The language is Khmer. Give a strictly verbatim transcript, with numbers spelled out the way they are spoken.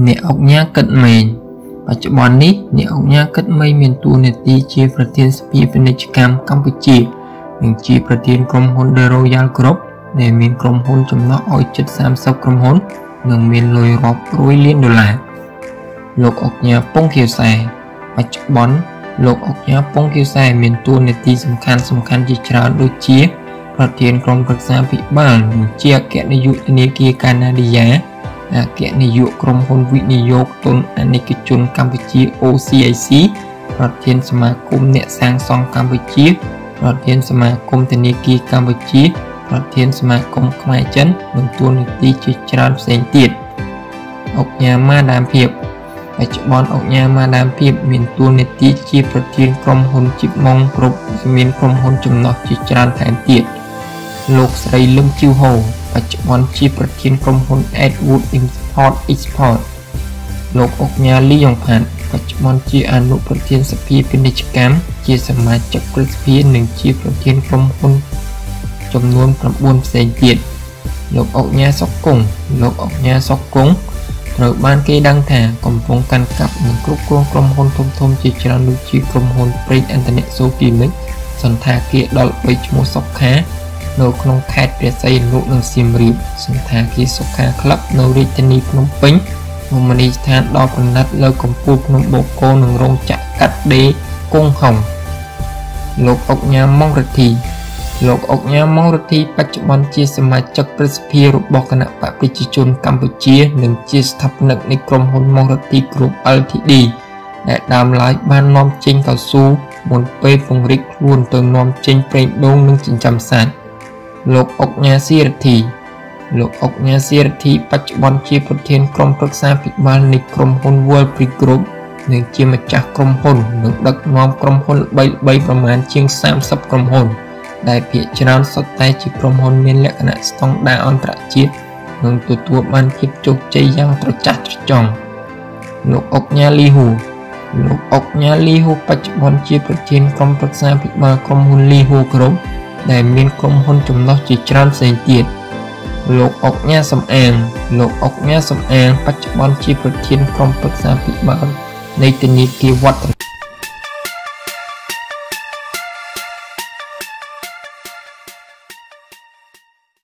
អ្នកអុកញ៉ាកិតមេងបច្ចុប្បន្ននេះអ្នកអុកញ៉ាកិតមេងមានតួនាទីជាប្រធានសភាពាណិជ្ជកម្មកម្ពុជានិងជាប្រធានក្រុមហ៊ុន The Royal Group ដែលមានក្រុមហ៊ុនចំណុះឲ្យជិតសាមសិបក្រុមហ៊ុននិងមានលុយរាប់រយលានដុល្លារលោកអុកញ៉ាពងខៀវសែបច្ចុប្បន្នលោកអុកញ៉ាពងខៀវសែមានតួនាទីសំខាន់សំខាន់ជាច្រើនដូចជាប្រធានក្រុមប្រឹក្សាភិបាលនិងជាអគ្គនាយកធនាគារកាណាឌីយ៉ាអគ្គនាយកក្រុមហ៊ុនវិនិយោគទុនអាណិកជនកម្ពុជា អូ ស៊ី I ស៊ី ប្រធានសមាគមអ្នកសាងសង់កម្ពុជាប្រធានសមាគមធនាគារកម្ពុជាប្រធានសមាគមខ្មែរចិននិងតួនាទីជាច្រើនផ្សេងទៀតអុកញ៉ាម៉ាដាមភាពបច្ចុប្បន្នអុកញ៉ាម៉ាដាមភាពមានតួនាទីជាប្រធានក្រុមហ៊ុនជីបម៉ុងគ្រប់មានក្រុមហ៊ុនចំណុះជាច្រើនថែមទៀតលោកស្រីលឹមជីវហូបច្ចុប្បន្នជាប្រធានក្រុមហ៊ុន Edwood Import Export លោកអុកញ៉ាលីយ៉ុងផាត់បច្ចុប្បន្នជាអនុប្រធានសភាពាណិជ្ជកម្មជាសមាជិកព្រឹទ្ធសភានិងជាប្រធានក្រុមហ៊ុនចំនួន៩ផ្សេងទៀតលោកអុកញ៉ាសុកគង់លោកអុកញ៉ាសុកគង់ត្រូវបានគេដឹងថាកំពុងកាន់កាប់និងគ្រប់គ្រងក្រុមហ៊ុនធំៗជាច្រើនដូចជាក្រុមហ៊ុនប្រេងឥន្ធនៈសូគីមិចសន្តាគារដល់បីឈ្មោះសុខានៅក្នុងខេត្តព្រះសីហនុនិងសៀមរាបសន្តាគារសុខាក្លឹបនៅរាជធានីភ្នំពេញរមណីយដ្ឋានដល់ប្រណិតលើកំពូលភ្នំបូកគោនិងរោងចក្រកាត់ដេរគង់ហុងលោកអុកញ៉ាម៉ុងរិទ្ធីលោកអុកញ៉ាម៉ុងរិទ្ធីបច្ចុប្បន្នជាសមាជិកព្រឹទ្ធសភារបស់គណៈបកប្រជាជនកម្ពុជានិងជាស្ថាបនិកនៃក្រុមហ៊ុនម៉ុងរិទ្ធី Group អែល ធី ឌី ដែលដើមឡើយបាននាំចេញកៅស៊ូមុនពេលពង្រីកខ្លួនទៅនាំចេញប្រេងដូងនិងចិញ្ចឹមសត្វលោកអុកញ៉ាស៊ីរិទ្ធីលោកអុកញ៉ាស៊ីរិទ្ធីបច្ចុប្បន្នជាប្រធានក្រុមប្រឹក្សាភិបាលនៃក្រុមហ៊ុន World Free Group និងជាម្ចាស់ក្រុមហ៊ុននិងដឹកនាំក្រុមហ៊ុនល្បីៗប្រមាណជាងសាមសិបក្រុមហ៊ុនដែលភាគច្រើនសុទ្ធតែជាក្រុមហ៊ុនមានលក្ខណៈស្តង់ដារអន្តរជាតិនិងទទួលបានភាពជោគជ័យយ៉ាងត្រចះត្រចង់លោកអុកញ៉ាលីហ៊ូលោកអុកញ៉ាលីហ៊ូបច្ចុប្បន្នជាប្រធានក្រុមប្រឹក្សាភិបាលក្រុមហ៊ុនលីហ៊ូក្រុមដែលមានក្រុមហ៊ុនចំណុះជាច្រើនផ្សេងទៀតលោកអុកញ៉ាសំអាងលោកអុកញ៉ាសំអាងបច្ចុប្បន្នជាប្រធានក្រុមប្រឹក្សាភិបាលនៃធនាគារវត្ត